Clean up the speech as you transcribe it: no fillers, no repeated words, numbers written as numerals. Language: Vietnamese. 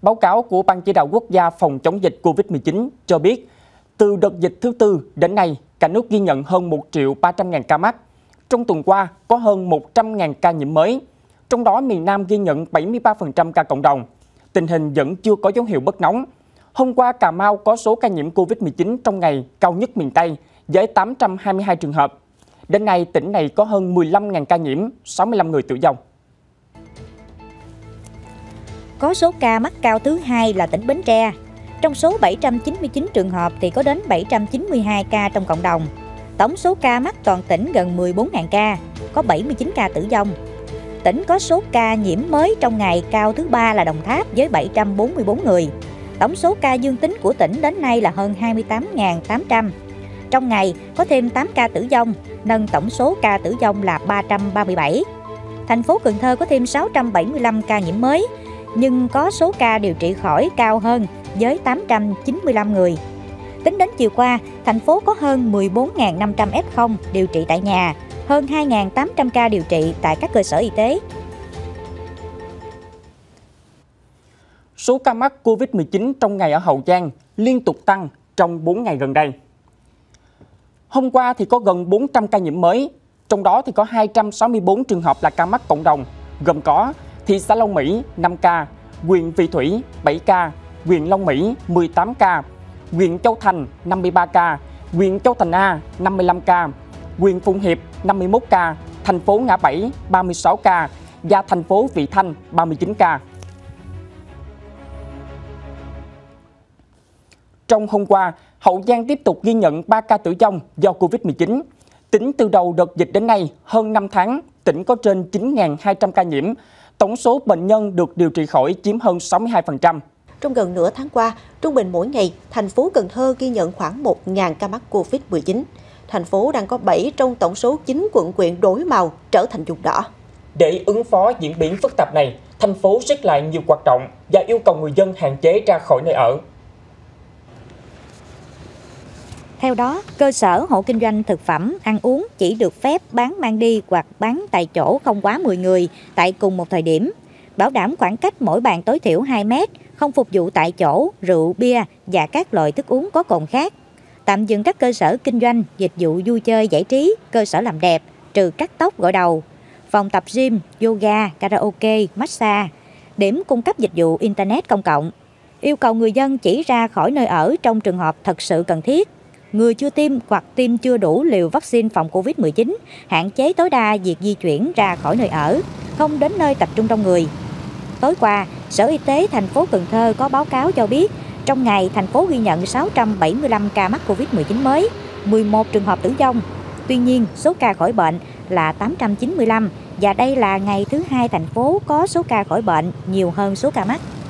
Báo cáo của Ban Chỉ đạo Quốc gia phòng chống dịch COVID-19 cho biết, từ đợt dịch thứ tư đến nay, cả nước ghi nhận hơn 1.300.000 ca mắc. Trong tuần qua, có hơn 100.000 ca nhiễm mới. Trong đó, miền Nam ghi nhận 73% ca cộng đồng. Tình hình vẫn chưa có dấu hiệu bớt nóng. Hôm qua, Cà Mau có số ca nhiễm COVID-19 trong ngày cao nhất miền Tây, với 822 trường hợp. Đến nay, tỉnh này có hơn 15.000 ca nhiễm, 65 người tử vong. Có số ca mắc cao thứ hai là tỉnh Bến Tre. Trong số 799 trường hợp thì có đến 792 ca trong cộng đồng. Tổng số ca mắc toàn tỉnh gần 14.000 ca, có 79 ca tử vong. Tỉnh có số ca nhiễm mới trong ngày cao thứ ba là Đồng Tháp với 744 người. Tổng số ca dương tính của tỉnh đến nay là hơn 28.800. Trong ngày có thêm 8 ca tử vong, nâng tổng số ca tử vong là 337. Thành phố Cần Thơ có thêm 675 ca nhiễm mới, nhưng có số ca điều trị khỏi cao hơn với 895 người. Tính đến chiều qua, thành phố có hơn 14.500 F0 điều trị tại nhà, hơn 2.800 ca điều trị tại các cơ sở y tế. Số ca mắc COVID-19 trong ngày ở Hậu Giang liên tục tăng trong 4 ngày gần đây. Hôm qua thì có gần 400 ca nhiễm mới, trong đó thì có 264 trường hợp là ca mắc cộng đồng, gồm có thị xã Long Mỹ 5 ca, huyện Vị Thủy 7 ca, huyện Long Mỹ 18 ca, huyện Châu Thành 53 ca, huyện Châu Thành A 55 ca, huyện Phụng Hiệp 51 ca, thành phố Ngã Bảy 36 ca và thành phố Vị Thanh 39 ca. Trong hôm qua, Hậu Giang tiếp tục ghi nhận 3 ca tử vong do Covid-19. Tính từ đầu đợt dịch đến nay, hơn 5 tháng, tỉnh có trên 9.200 ca nhiễm. Tổng số bệnh nhân được điều trị khỏi chiếm hơn 62%. Trong gần nửa tháng qua, trung bình mỗi ngày, thành phố Cần Thơ ghi nhận khoảng 1.000 ca mắc Covid-19. Thành phố đang có 7 trong tổng số 9 quận huyện đổi màu trở thành vùng đỏ. Để ứng phó diễn biến phức tạp này, thành phố siết lại nhiều hoạt động và yêu cầu người dân hạn chế ra khỏi nơi ở. Theo đó, cơ sở hộ kinh doanh thực phẩm, ăn uống chỉ được phép bán mang đi hoặc bán tại chỗ không quá 10 người tại cùng một thời điểm, bảo đảm khoảng cách mỗi bàn tối thiểu 2 mét, không phục vụ tại chỗ, rượu, bia và các loại thức uống có cồn khác. Tạm dừng các cơ sở kinh doanh, dịch vụ vui chơi giải trí, cơ sở làm đẹp, trừ cắt tóc gội đầu, phòng tập gym, yoga, karaoke, massage, điểm cung cấp dịch vụ Internet công cộng. Yêu cầu người dân chỉ ra khỏi nơi ở trong trường hợp thật sự cần thiết. Người chưa tiêm hoặc tiêm chưa đủ liều vaccine phòng Covid-19, hạn chế tối đa việc di chuyển ra khỏi nơi ở, không đến nơi tập trung đông người. Tối qua, Sở Y tế thành phố Cần Thơ có báo cáo cho biết, trong ngày thành phố ghi nhận 675 ca mắc Covid-19 mới, 11 trường hợp tử vong. Tuy nhiên, số ca khỏi bệnh là 895 và đây là ngày thứ hai thành phố có số ca khỏi bệnh nhiều hơn số ca mắc.